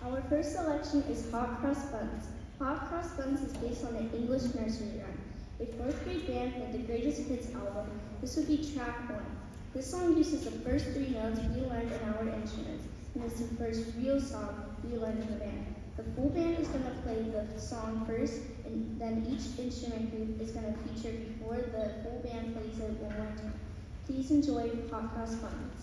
Our first selection is Hot Cross Buns. Hot Cross Buns is based on an English nursery rhyme. A fourth grade band for the Greatest Hits album. This would be track 1. This song uses the first 3 notes we learned in our instruments, and it's the first real song we learned in the band. The full band is going to play the song first, and then each instrument group is going to feature before the full band plays it one more time. Please enjoy Hot Cross Buns.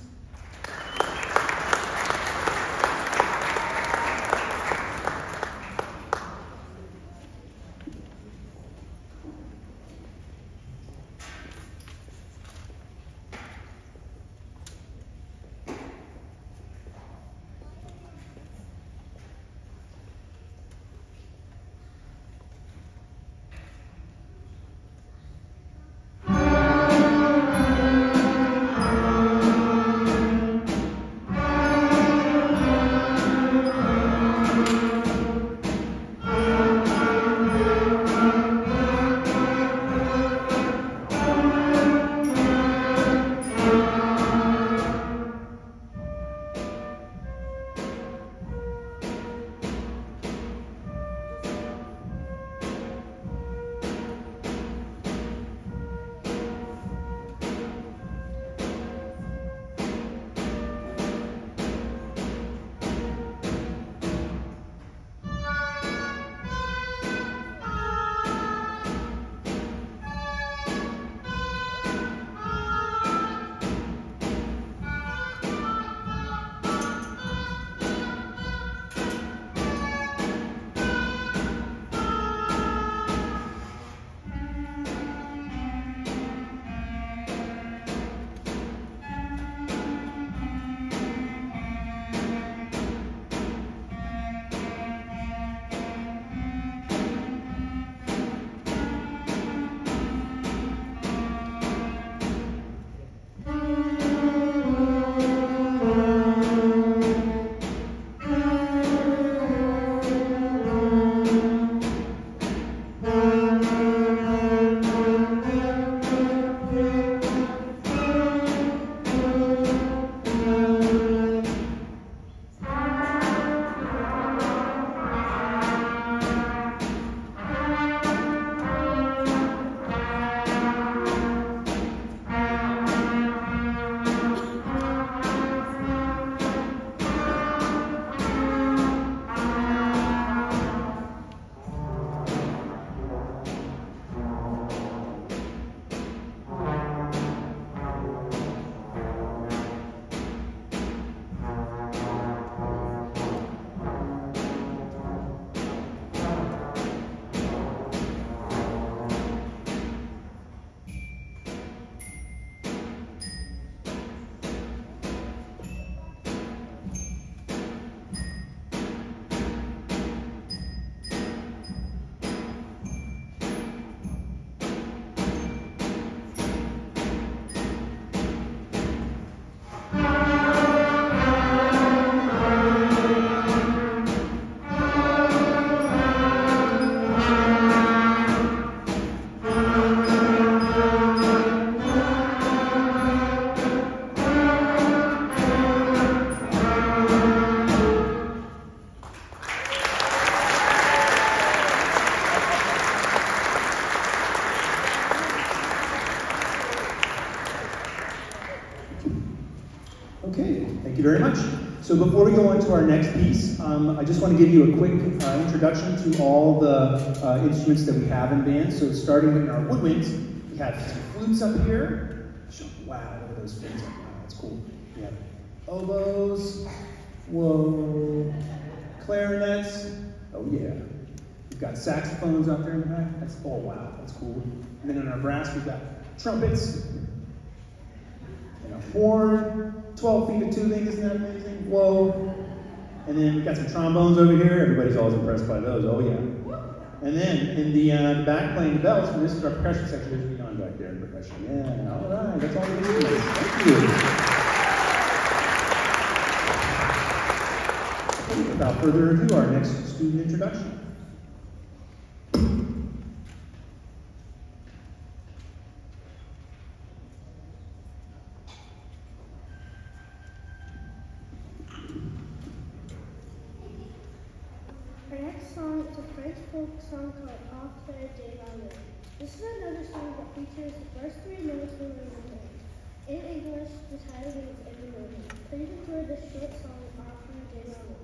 Okay, thank you very much. So before we go on to our next piece, I just want to give you a quick introduction to all the instruments that we have in band. So starting with our woodwinds, we have some flutes up here. Wow, look at those flutes up there. That's cool. We have oboes, whoa, clarinets, oh yeah. We've got saxophones out there in the back. That's, oh wow, that's cool. And then in our brass, we've got trumpets, and a horn, 12 feet of tubing, isn't that amazing? Whoa. And then we've got some trombones over here. Everybody's always impressed by those, oh yeah. And then in the back playing the bells, and this is our percussion section, there's Leon back there in percussion. Yeah, all right, that's all we do. Thank you. Okay, without further ado, our next student introduction. song is a French folk song called Après de la Lune. This is another song that features the first three notes we learned in French. In English, the title means in the moon. Please enjoy this short song, Après de la Lune.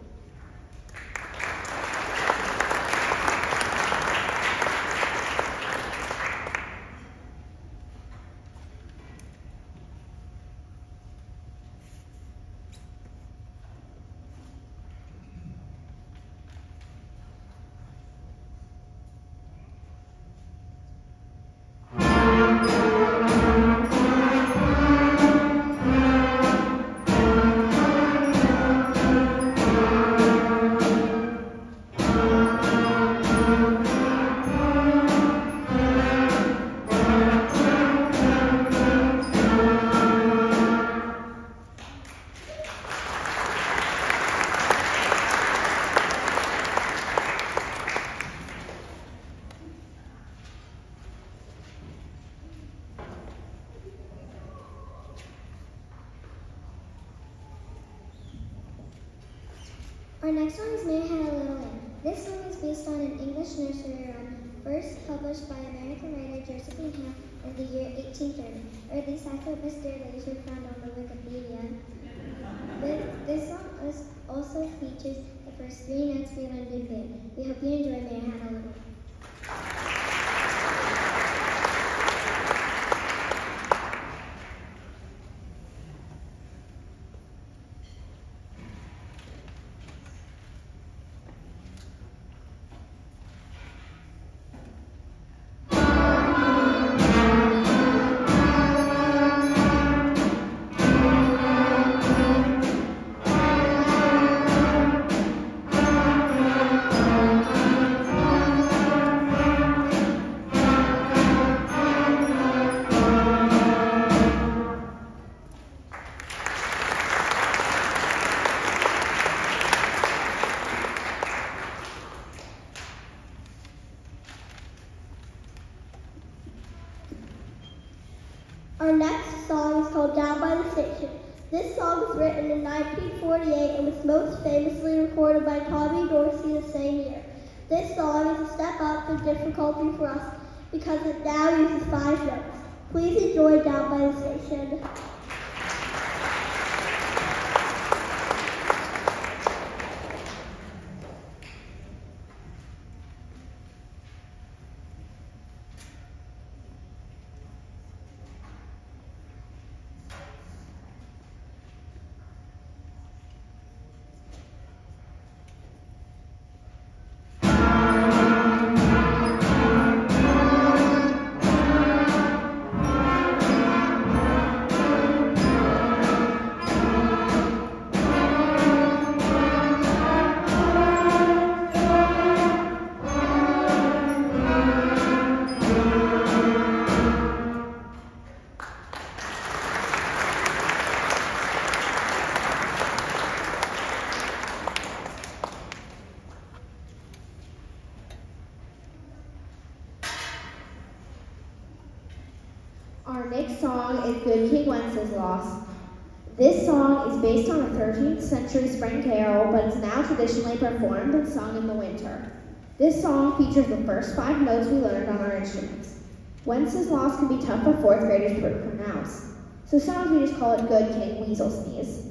Our next song is Mary Had a Little Lamb. This song is based on an English nursery rhyme, first published by American writer Josephine Hale in the year 1830, or at least that's what Mr. Laser found on the Wikipedia. This song also features the first three notes we learned in band. We hope you enjoy Mary Had a Little Lamb. Our next song is called Down by the Station. This song was written in 1948 and was most famously recorded by Tommy Dorsey the same year. This song is a step up in difficulty for us because it now uses 5 notes. Please enjoy Down by the Station. Our next song is Good King Wenceslas. This song is based on a 13th century spring carol, but it's now traditionally performed and sung in the winter. This song features the first 5 notes we learned on our instruments. Wenceslas can be tough for 4th graders to pronounce, so sometimes we just call it Good King Weasel Sneeze.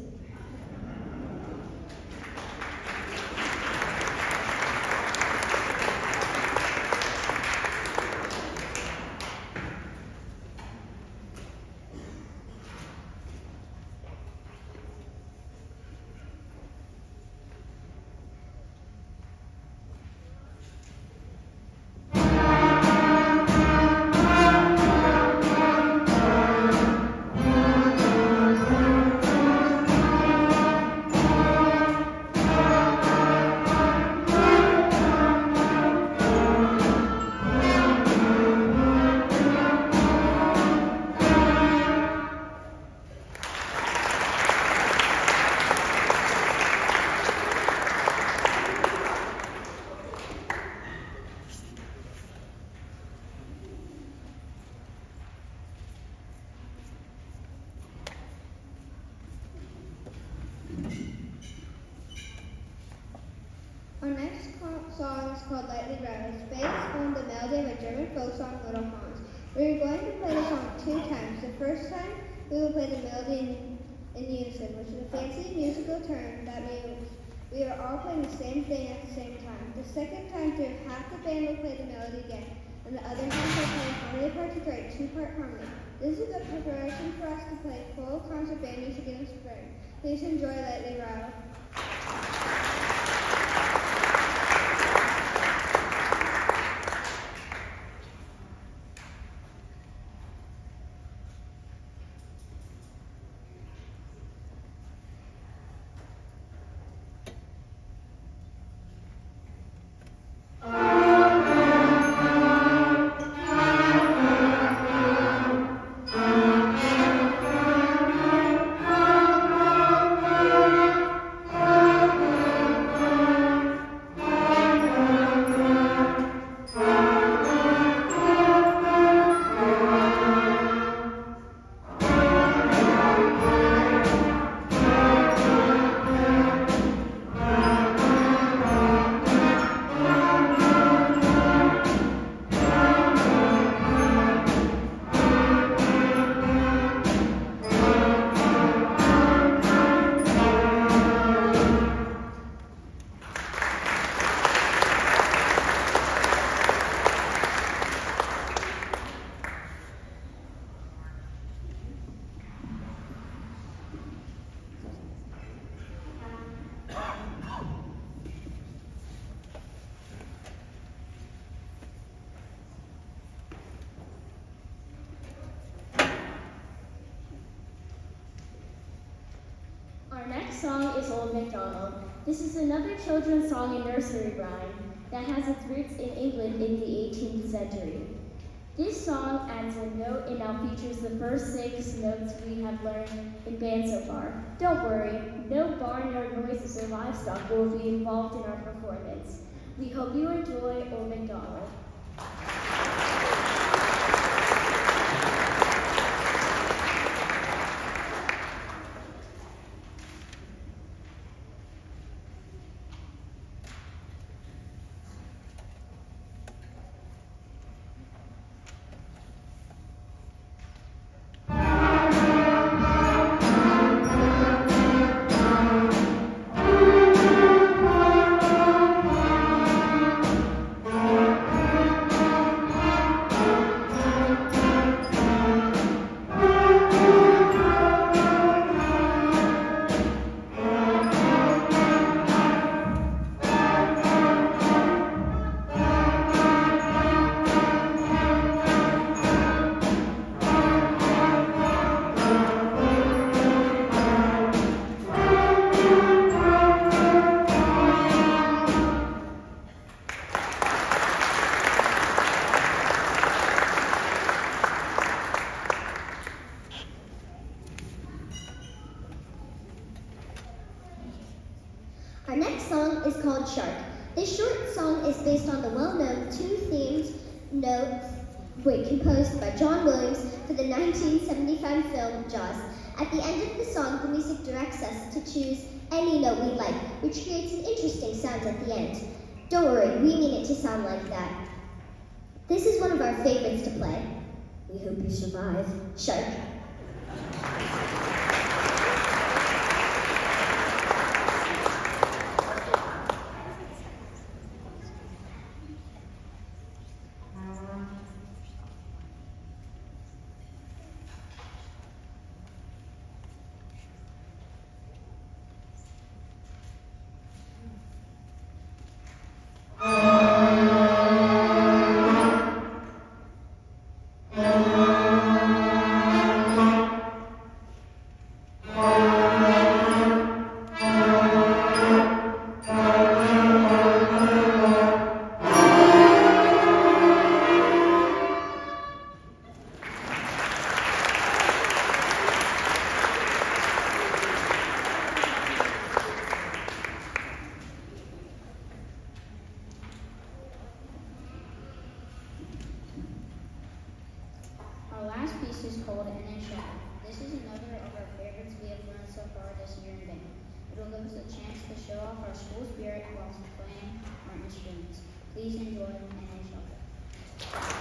called Lightly Rattle. It's based on the melody of a German folk song, Little Hans. We are going to play the song 2 times. The first time, we will play the melody in unison, which is a fancy musical term that means we are all playing the same thing at the same time. The second time through, half the band will play the melody again, and the other half will play a harmony part to create 2-part harmony. This is a good preparation for us to play full concert band music in the spring. Please enjoy Lightly Rattle. Our next song is Old MacDonald. This is another children's song and nursery rhyme that has its roots in England in the 18th century. This song adds a note and now features the first 6 notes we have learned in band so far. Don't worry, no barnyard noises or livestock will be involved in our performance. We hope you enjoy Old MacDonald. Our next song is called Shark. This short song is based on the well-known 2-themed notes composed by John Williams for the 1975 film Jaws. At the end of the song, the music directs us to choose any note we like, which creates an interesting sound at the end. Don't worry, we mean it to sound like that. This is one of our favorites to play. We hope you survive. Shark. Our last piece is called In a Shadow. This is another of our favorites we have learned so far this year in band. It will give us a chance to show off our school spirit whilst playing our instruments. Please enjoy and shuffle.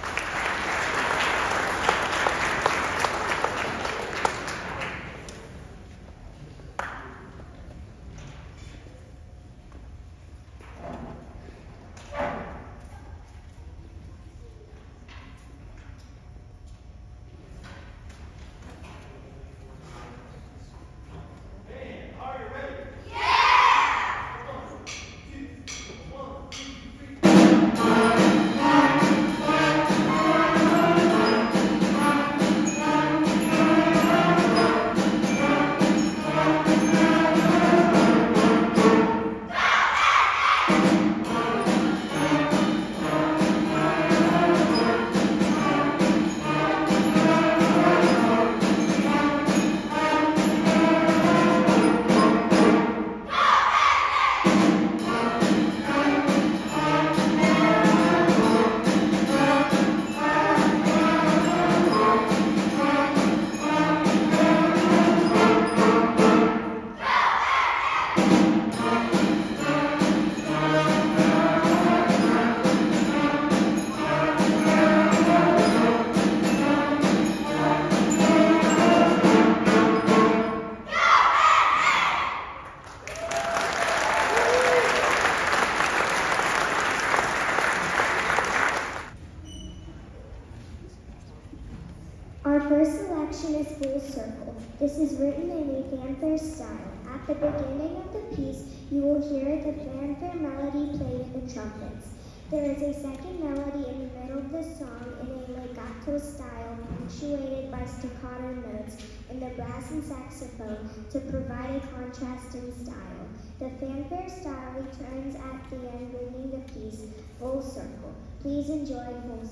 Our first selection is Full Circle. This is written in a fanfare style. At the beginning of the piece, you will hear the fanfare melody played in the trumpets. There is a second melody in the middle of the song in a legato style, punctuated by staccato notes in the brass and saxophone to provide a contrasting style. The fanfare style returns at the end, bringing the piece Full Circle. Please enjoy Full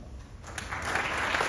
Circle.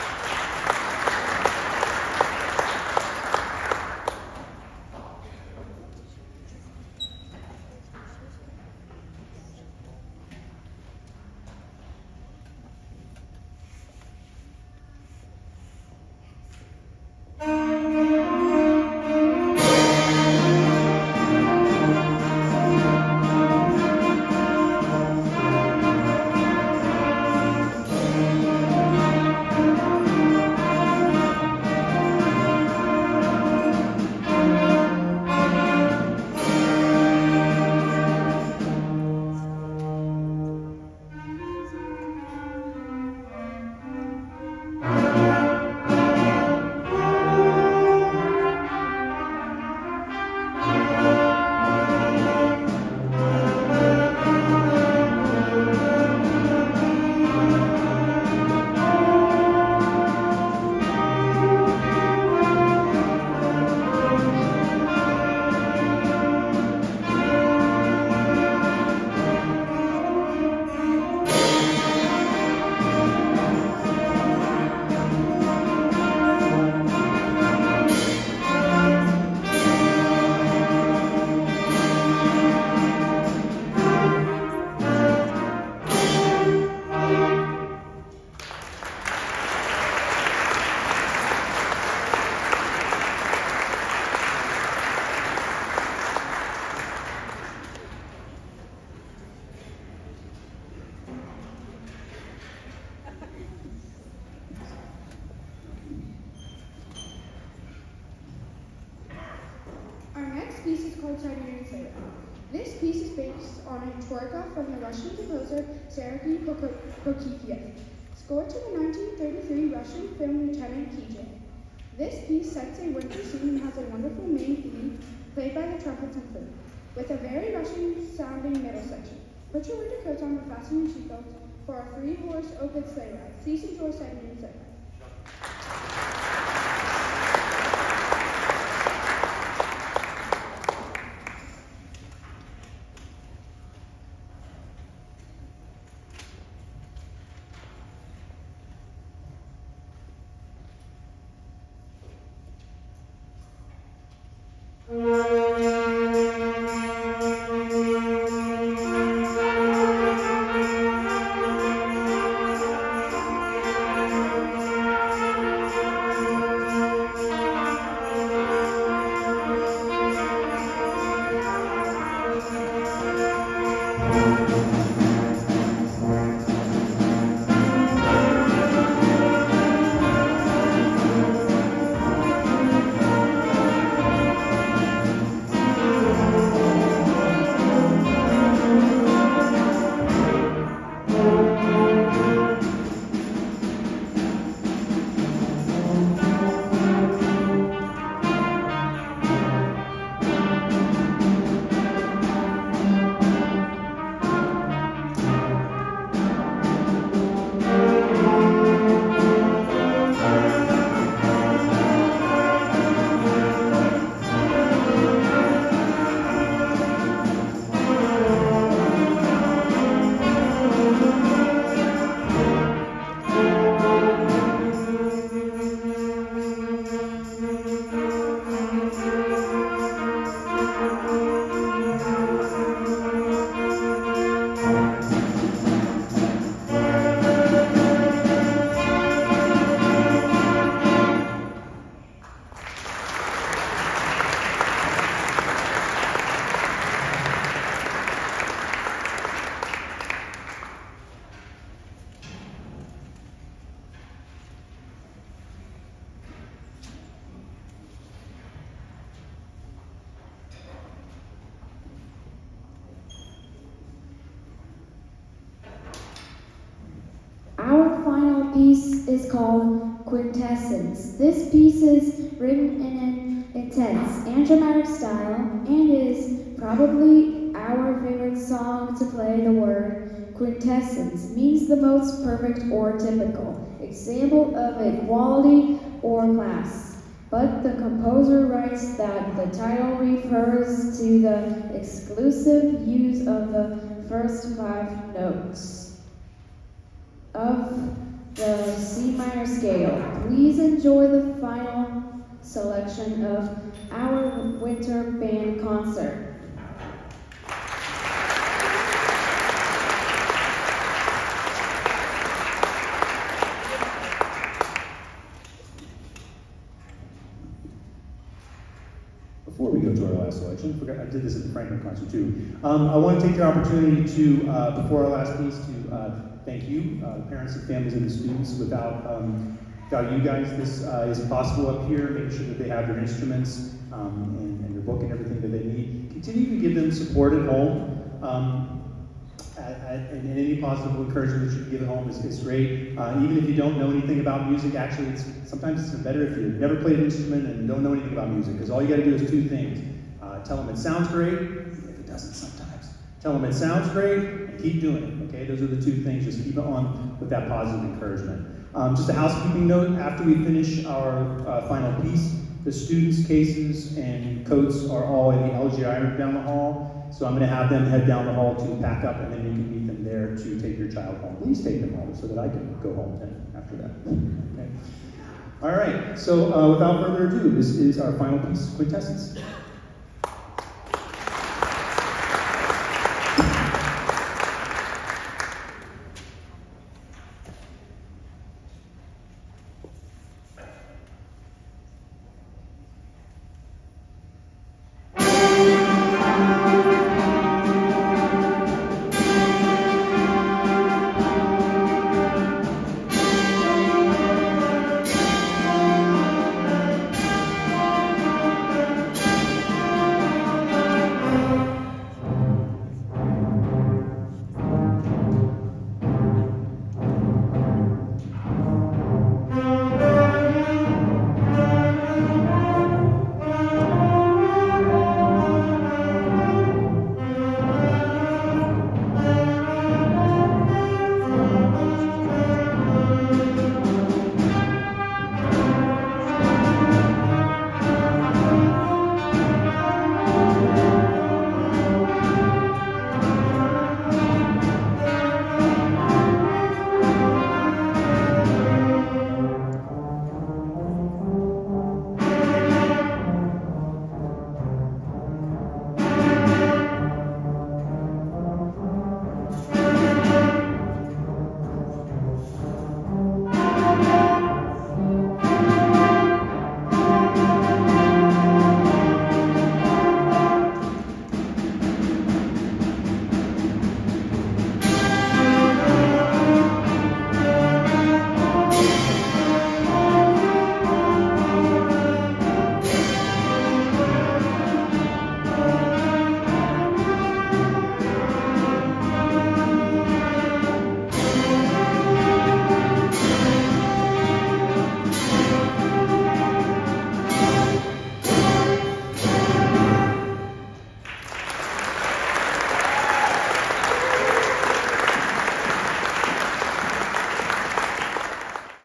Piece is called Siberian Sailor. This piece is based on a troika from the Russian composer Sergei Prokofiev, scored to the 1933 Russian film Lieutenant KJ. This piece sets a winter scene and has a wonderful main theme played by the trumpets and flute, with a very Russian-sounding middle section. Put your winter coats on and fasten your seatbelts for our 3-horse open sleigh ride. Please enjoy Siberian Sailor. piece is called Quintessence. This piece is written in an intense and dramatic style and is probably our favorite song to play. The word quintessence means the most perfect or typical example of a quality or class. But the composer writes that the title refers to the exclusive use of the first 5 notes of the C minor scale. Please enjoy the final selection of our winter band concert. Before we go to our last selection, I did this at the Franklin concert too. I want to take the opportunity to, before our last piece, to thank you, the parents and families of the students. Without you guys, this isn't possible up here. Making sure that they have their instruments and their book and everything that they need. Continue to give them support at home. And any possible encouragement that you can give at home is great. Even if you don't know anything about music, actually, sometimes it's better if you've never played an instrument and don't know anything about music, because all you got to do is 2 things. Tell them it sounds great, even if it doesn't sometimes. Tell them it sounds great, and keep doing it, okay? Those are the 2 things. Just keep it on with that positive encouragement. Just a housekeeping note, after we finish our final piece, the students' cases and coats are all in the LGI room down the hall. So I'm going to have them head down the hall to pack up, and then you can meet them there to take your child home. Please take them home so that I can go home then after that. Okay. All right. So without further ado, this is our final piece, Quintessence.